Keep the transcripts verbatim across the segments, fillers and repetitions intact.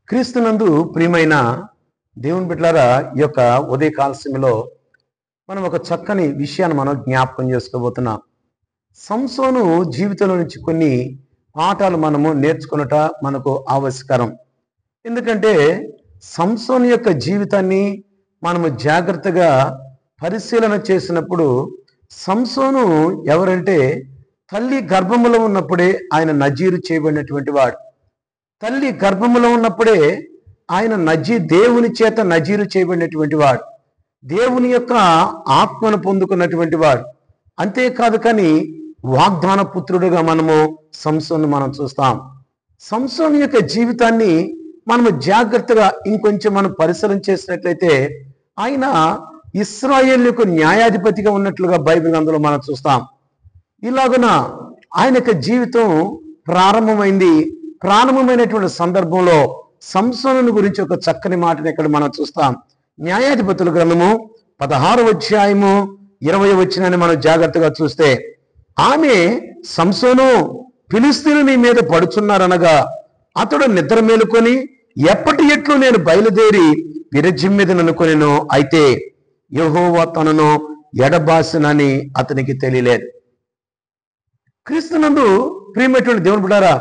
క్రీస్తునందు ప్రియమైన దేవుని బిడ్డలారా, ఈ యొక్క ఉదయకాల సమయంలో మనం ఒక చక్కని విషయాన్ని మనం జ్ఞాపకం చేసుకోబోతున్నాం. సంసోను జీవితంలో నుంచి కొన్ని పాఠాలు మనము నేర్చుకున్నట మనకు ఆవశ్యకరం. ఎందుకంటే సంసోను యొక్క జీవితాన్ని మనము జాగ్రత్తగా పరిశీలన చేసినప్పుడు సంసోను ఎవరంటే తల్లి గర్భములో ఉన్నప్పుడే ఆయన నజీరు చేయబడినటువంటి వాడు. తల్లి గర్భములో ఉన్నప్పుడే ఆయన నజీ దేవుని చేత నజీరు చేయబడినటువంటి వాడు, దేవుని యొక్క ఆత్మను పొందుకున్నటువంటి వాడు. అంతేకాదు కానీ వాగ్దాన పుత్రుడుగా మనము సంసోను మనం చూస్తాం. సంసోను యొక్క జీవితాన్ని మనము జాగ్రత్తగా ఇంకొంచెం మనం పరిశీలన చేసినట్లయితే ఆయన ఇశ్రాయేలుకు న్యాయాధిపతిగా ఉన్నట్లుగా బైబిల్ అందులో మనం చూస్తాం. ఇలాగున ఆయన యొక్క జీవితం ప్రారంభమైంది. ప్రారంభమైనటువంటి సందర్భంలో సంసోను గురించి ఒక చక్కని మాటని ఇక్కడ మనం చూస్తాం. న్యాయాధిపతుల గ్రంథము పదహారు అధ్యాయము ఇరవై వచనాన్ని మనం జాగ్రత్తగా చూస్తే, ఆమె సంసోను, ఫిలిష్తీయులు నీ మీద పడుచున్నారనగా అతడు నిద్ర మేలుకొని ఎప్పటి ఎట్లు నేను బయలుదేరి విరజిమ్ మీద ననుకొనెను, అయితే యెహోవా తనను ఎడబాసినని అతనికి తెలియలేదు. క్రీస్తునందు ప్రియమైనటువంటి దేవుని బిడ్డలారా,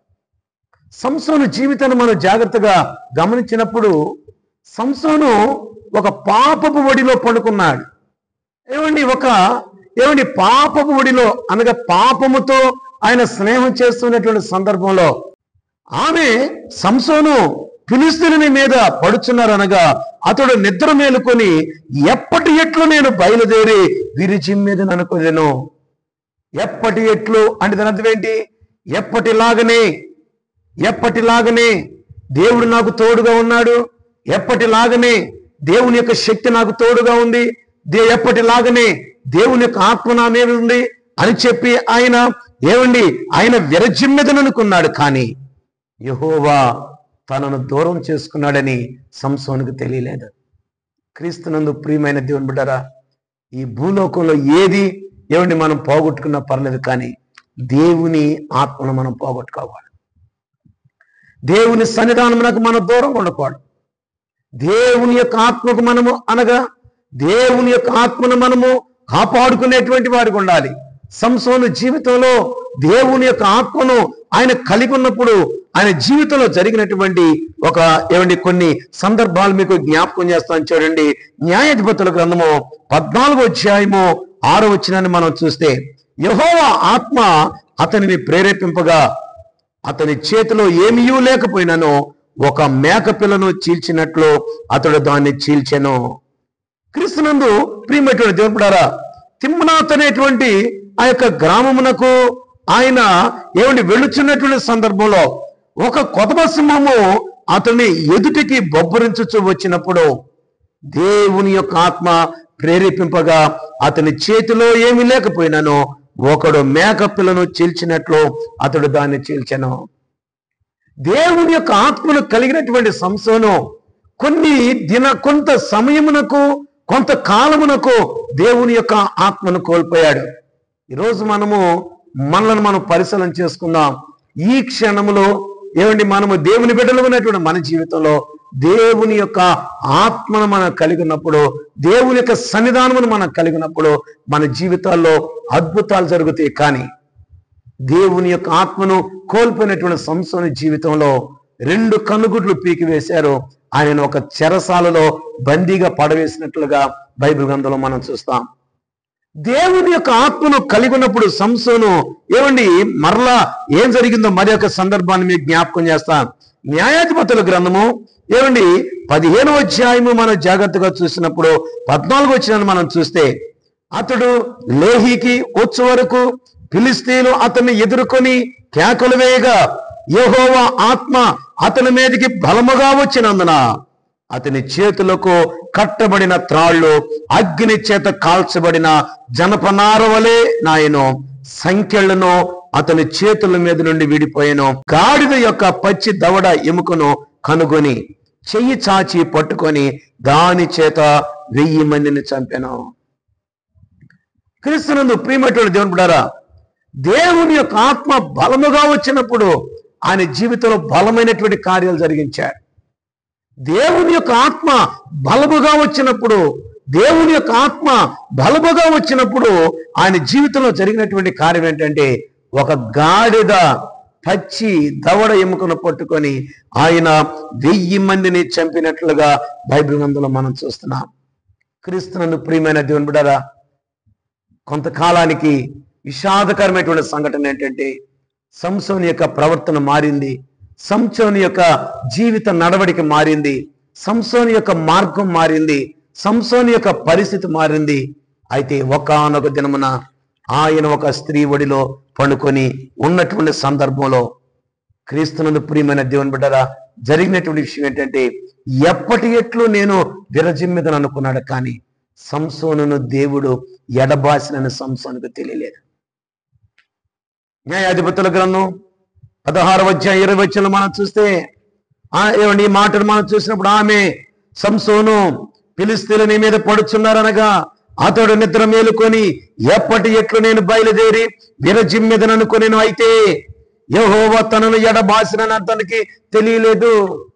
సంసోను జీవితాన్ని మనం జాగ్రత్తగా గమనించినప్పుడు సంసోను ఒక పాపపు ఒడిలో పడుకున్నాడు. ఏమండి ఒక ఏమండి పాపపు ఒడిలో అనగా పాపముతో ఆయన స్నేహం చేస్తున్నటువంటి సందర్భంలో ఆమె సంసోను ఫిలిష్తీయుని మీద పడుచున్నారనగా అతడు నిద్ర మేలుకొని ఎప్పటి ఎట్లు నేను బయలుదేరి విరిజిమ్ మీద అనుకునేను. ఎప్పటి ఎట్లు అంటే దాని అర్థం ఏంటి? ఎప్పటిలాగనే ఎప్పటిలాగనే దేవుడు నాకు తోడుగా ఉన్నాడు, ఎప్పటిలాగనే దేవుని యొక్క శక్తి నాకు తోడుగా ఉంది, దే ఎప్పటిలాగనే దేవుని యొక్క ఆత్మ నా మీద ఉంది అని చెప్పి ఆయన ఏమండి ఆయన విరజిమ్ మీద అనుకున్నాడు. కానీ యెహోవా తనను దూరం చేసుకున్నాడని సంసోనుకు తెలియలేదు. క్రీస్తునందు ప్రియమైన దేవుని బిడ్డలారా, ఈ భూలోకంలో ఏది ఏమండి మనం పోగొట్టుకున్నా పర్లేదు, కానీ దేవుని ఆత్మను మనం పోగొట్టుకోవాలి. దేవుని సన్నిధానమునకు మనం దూరం ఉండకూడదు. దేవుని యొక్క ఆత్మకు మనము అనగా దేవుని యొక్క ఆత్మను మనము కాపాడుకునేటువంటి వారికి ఉండాలి. సంసోను జీవితంలో దేవుని యొక్క ఆత్మను ఆయన కలిగి ఉన్నప్పుడు ఆయన జీవితంలో జరిగినటువంటి ఒక ఏమండి కొన్ని సందర్భాలు మీకు జ్ఞాపకం చేస్తాను చూడండి. న్యాయాధిపతుల గ్రంథము పద్నాలుగో అధ్యాయము ఆరో వచనాన్ని మనం చూస్తే, యెహోవా ఆత్మ అతనిని ప్రేరేపింపగా అతని చేతిలో ఏమీయూ లేకపోయినాను ఒక మేక పిల్లను చీల్చినట్లు అతడు దాన్ని చీల్చెను. క్రీస్తునందు ప్రియమైనటువంటి దేవుని బిడ్డలారా, తిమ్నాత్ అనేటువంటి ఆ యొక్క గ్రామమునకు ఆయన ఏమండి వెళ్ళుచున్నటువంటి సందర్భంలో ఒక కొదమ సింహము అతన్ని ఎదుటికి బొబ్బరించుచు వచ్చినప్పుడు దేవుని యొక్క ఆత్మ ప్రేరేపింపగా అతని చేతిలో ఏమీ లేకపోయినాను ఒకడు మేక పిల్లను చీల్చినట్లు అతడు దాన్ని చీల్చెను. దేవుని యొక్క ఆత్మను కలిగినటువంటి సంసోను కొన్ని దిన కొంత సమయమునకు కొంత కాలమునకు దేవుని యొక్క ఆత్మను కోల్పోయాడు. ఈరోజు మనము మనలను మనం పరిశీలన చేసుకుందాం. ఈ క్షణములో ఏమండి మనము దేవుని బిడ్డలు ఉన్నటువంటి మన జీవితంలో దేవుని యొక్క ఆత్మను మనం కలిగినప్పుడు, దేవుని యొక్క సన్నిధానమును మనం కలిగినప్పుడు మన జీవితాల్లో అద్భుతాలు జరుగుతాయి. కానీ దేవుని యొక్క ఆత్మను కోల్పోయినటువంటి సంసోను జీవితంలో రెండు కనుగుడ్లు పీకి వేశారు. ఆయన ఒక చెరసాలలో బందీగా పడవేసినట్లుగా బైబిల్ గ్రంథంలో మనం చూస్తాం. దేవుని యొక్క ఆత్మను కలిగి ఉన్నప్పుడు సంసోను ఏమండి మరలా ఏం జరిగిందో మరి ఒక సందర్భాన్ని మీకు జ్ఞాపకం చేస్తాం. న్యాయాధిపతుల గ్రంథము ఏమండి పదిహేను అధ్యాయము మనం జాగ్రత్తగా చూసినప్పుడు పద్నాలుగు వచనాన్ని మనం చూస్తే, అతడు లేహీకి వచ్చే వరకు ఫిలిష్తీయులు అతన్ని ఎదుర్కొని కేకలు వేయగా యెహోవా ఆత్మ అతని మీదకి బలముగా వచ్చినందున అతని చేతులకు కట్టబడిన త్రాళ్ళు అగ్ని చేత కాల్చబడిన జనపనార వలె నాయను సంఖ్యలను అతని చేతుల మీద నుండి విడిపోయాను. గాడిద యొక్క పచ్చి దవడ ఎముకను కనుగొని చెయ్యి చాచి పట్టుకొని దాని చేత వెయ్యి మందిని చంపాను. క్రీస్తునందు ప్రియమైనటువంటి దేవుని బిడ్డలారా, దేవుని యొక్క ఆత్మ బలముగా వచ్చినప్పుడు ఆయన జీవితంలో బలమైనటువంటి కార్యాలు జరిగించాడు. దేవుని యొక్క ఆత్మ బలముగా వచ్చినప్పుడు దేవుని యొక్క ఆత్మ బలముగా వచ్చినప్పుడు ఆయన జీవితంలో జరిగినటువంటి కార్యం ఏంటంటే, ఒక గాడిద పచ్చి దవడ ఎముకను పట్టుకొని ఆయన వెయ్యి మందిని చంపినట్లుగా బైబిల్ గ్రంథంలో మనం చూస్తున్నాం. క్రీస్తునందు ప్రియమైన దేవుని బిడ్డలారా, కొంతకాలానికి విషాదకరమైనటువంటి సంఘటన ఏంటంటే, సంసోను యొక్క ప్రవర్తన మారింది, సంసోను యొక్క జీవిత నడవడిక మారింది, సంసోను యొక్క మార్గం మారింది, సంసోను యొక్క పరిస్థితి మారింది. అయితే ఒకానొక దినమున ఆయన ఒక స్త్రీ ఒడిలో పండుకొని ఉన్నటువంటి సందర్భంలో, క్రీస్తునందు ప్రియమైన దేవుని బిడ్డలారా, జరిగినటువంటి విషయం ఏంటంటే, ఎప్పటి ఎట్లు నేను విరజిమ్మిదను అనుకున్నాడు, కానీ సంసోనును దేవుడు ఎడబాసినని సంసోనుకు తెలియలేదు. న్యాయాధిపతుల గ్రంథం పదహారు అధ్యాయం ఇరవై వచనంలో మనం చూస్తే, ఈ మాటను మనం చూసినప్పుడు, ఆమె సంసోను ఫిలిష్తీయులు నీ మీద పడుచున్నారనగా అతడు నిద్ర మేలుకొని ఎప్పటి ఎట్లు నేను బయలుదేరి విరజిమ్మిదననుకొనెను, అయితే యెహోవా తనను ఎడబాసినని అతనికి తెలియలేదు.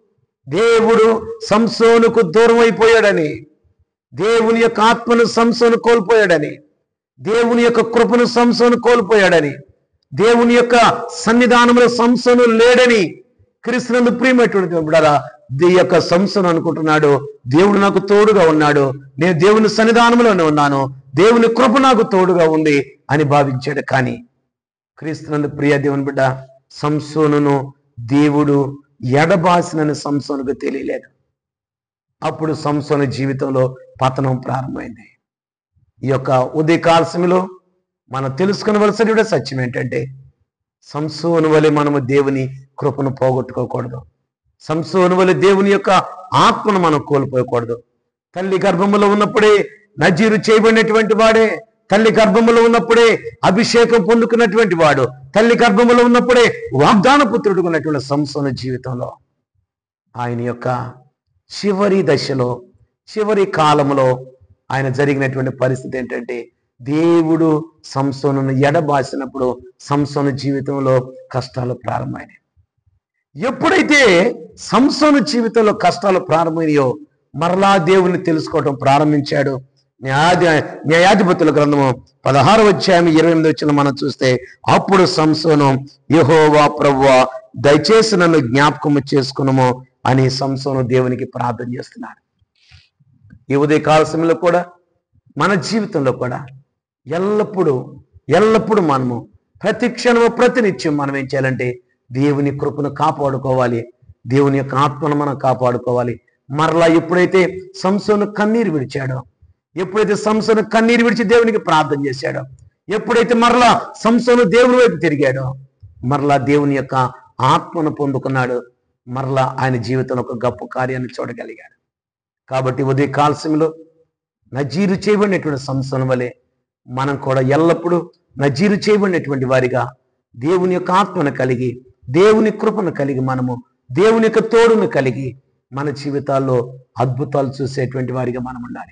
దేవుడు సంసోనుకు దూరం అయిపోయాడని, దేవుని యొక్క ఆత్మను సంసోను కోల్పోయాడని, దేవుని యొక్క కృపను సంసోను కోల్పోయాడని, దేవుని యొక్క సన్నిధానంలో సంసోను లేడని క్రీస్తునందు ప్రియమైనటువంటి బిడ్డలారా, ఈ యొక్క సంసోను అనుకుంటున్నాడు, దేవుడు నాకు తోడుగా ఉన్నాడు, నేను దేవుని సన్నిధానంలోనే ఉన్నాను, దేవుని కృప నాకు తోడుగా ఉంది అని భావించాడు. కానీ క్రీస్తునందు ప్రియ దేవుని బిడ్డ, సంసోనును దేవుడు ఎడబాసినని సంసోనుకు తెలియలేదు. అప్పుడు సంసోను జీవితంలో పతనం ప్రారంభమైంది. ఈ యొక్క ఉదయకాల సమయంలో మనం తెలుసుకునవలసిన సత్యం ఏంటంటే, సంసోను వలె మనము దేవుని కృపను పోగొట్టుకోకూడదు. సంసోను వలె దేవుని యొక్క ఆత్మను మనం కోల్పోయకూడదు. తల్లి గర్భములో ఉన్నప్పుడే నజీరు చేయబడినటువంటి వాడే, తల్లి గర్భములో ఉన్నప్పుడే అభిషేకం పొందుకున్నటువంటి వాడు, తల్లి గర్భములో ఉన్నప్పుడే వాగ్దాన పుత్రుడు ఉన్నటువంటి సంసోను జీవితంలో ఆయన యొక్క చివరి దశలో, చివరి కాలంలో ఆయన జరిగినటువంటి పరిస్థితి ఏంటంటే, దేవుడు సంసోనును ఎడబాసినప్పుడు సంసోను జీవితంలో కష్టాలు ప్రారంభమైనాయి. ఎప్పుడైతే సంసోను జీవితంలో కష్టాలు ప్రారంభమయ్యాయో మరలా దేవుని తెలుసుకోవటం ప్రారంభించాడు. న్యాయాధి న్యాయాధిపతుల గ్రంథము పదహారు అధ్యాయం ఇరవై ఎనిమిది వచ్చిన మనం చూస్తే, అప్పుడు సంసోను యెహోవా ప్రభువా దయచేసి నన్ను జ్ఞాపకము చేసుకునము అని సంసోను దేవునికి ప్రార్థన చేస్తున్నాడు. ఈ ఉదయ కాల సమయంలో కూడా మన జీవితంలో కూడా ఎల్లప్పుడూ ఎల్లప్పుడూ మనము ప్రతి క్షణము ప్రతినిత్యం మనం ఏం చేయాలంటే, దేవుని కృపను కాపాడుకోవాలి, దేవుని యొక్క ఆత్మను మనం కాపాడుకోవాలి. మరలా ఎప్పుడైతే సంసోను కన్నీరు విడిచాడో, ఎప్పుడైతే సంసోను కన్నీరు విడిచి దేవునికి ప్రార్థన చేశాడో, ఎప్పుడైతే మరలా సంసోను దేవుని వైపు తిరిగాడో, మరలా దేవుని యొక్క ఆత్మను పొందుకున్నాడు. మరలా ఆయన జీవితంలో ఒక గొప్ప కార్యాన్ని చూడగలిగాడు. కాబట్టి ఉదయ కాల సమయంలో నజీరు చేయబడినటువంటి సంసోను వలె మనం కూడా ఎల్లప్పుడూ నజీరు చేయబడినటువంటి వారిగా దేవుని యొక్క ఆత్మను కలిగి, దేవుని కృపను కలిగి, మనము దేవుని యొక్క తోడును కలిగి మన జీవితాల్లో అద్భుతాలు చూసేటువంటి వారిగా మనం ఉండాలి.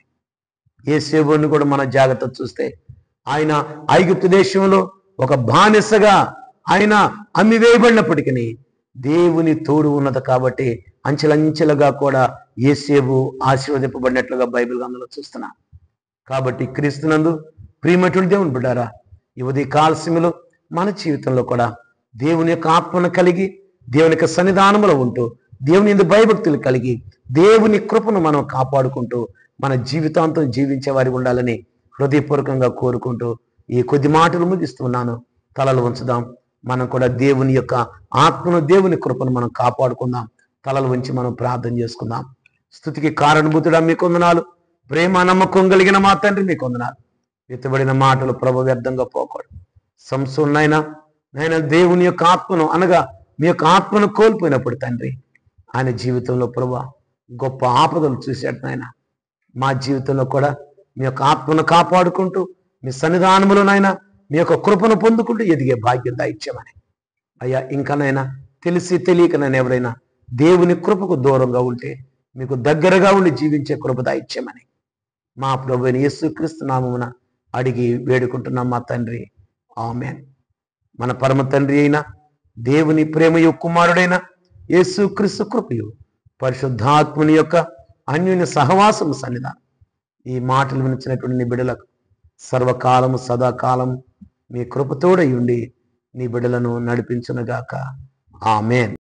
యేసేబును కూడా మన జాగ్రత్త చూస్తే, ఆయన ఐగుప్తు దేశంలో ఒక బానిసగా ఆయన అమ్మివేయబడినప్పటికీ దేవుని తోడు ఉన్నది కాబట్టి అంచెలంచెలుగా కూడా యేసేబు ఆశీర్వదింపబడినట్లుగా బైబిల్ గ్రంథంలో చూస్తున్నాం. కాబట్టి క్రీస్తునందు ప్రియమైనటువంటి దేవుని బిడ్డారా, ఈ ఉదయ కాల సమయంలో మన జీవితంలో కూడా దేవుని యొక్క ఆత్మను కలిగి, దేవుని యొక్క సన్నిధానంలో ఉంటూ, దేవుని యందు భయభక్తులు కలిగి, దేవుని కృపను మనం కాపాడుకుంటూ మన జీవితాంతం జీవించే వారి ఉండాలని హృదయపూర్వకంగా కోరుకుంటూ ఈ కొద్ది మాటలు ముగిస్తున్నాను. తలలు ఉంచుదాం. మనం కూడా దేవుని యొక్క ఆత్మను, దేవుని కృపను మనం కాపాడుకుందాం. తలలు ఉంచి మనం ప్రార్థన చేసుకుందాం. స్తుతికి కారణభూతుడా మీకు వందనాలు, ప్రేమ నమ్మకం కలిగిన మా తండ్రి మీకు వందనాలు. ఎత్తబడిన మాటలు ప్రభు వ్యర్థంగా పోకూడదు. సంసోనైనా నైనా దేవుని యొక్క ఆత్మను అనగా మీ యొక్క ఆత్మను కోల్పోయినప్పుడు తండ్రి, ఆయన జీవితంలో ప్రభు గొప్ప ఆపదలు చూశాడు నాయన. మా జీవితంలో కూడా మీ యొక్క ఆత్మను కాపాడుకుంటూ మీ సన్నిధానములోనైనా మీ యొక్క కృపను పొందుకుంటూ ఎదిగే భాగ్యం దయచేయమని అయ్యా. ఇంకానైనా తెలిసి తెలియకనైనా ఎవరైనా దేవుని కృపకు దూరంగా ఉంటే మీకు దగ్గరగా ఉండి జీవించే కృప దయచేయమని మా ప్రభువైన యేసుక్రీస్తు నామమున అడిగి వేడుకుంటున్నాం మా తండ్రి, ఆమేన్. మన పరమ తండ్రి అయిన దేవుని ప్రేమయు కుమారుడైన యేసుక్రీస్తు కృపయు పరిశుద్ధాత్ముని యొక్క అన్యోన్య సహవాసము సన్నిధానం ఈ మాటలు వినిచినటువంటి నీ బిడ్డలకు సర్వకాలము సదాకాలం మీ కృపతోడై ఉండి నీ బిడ్డలను నడిపించునుగాక ఆమేన్.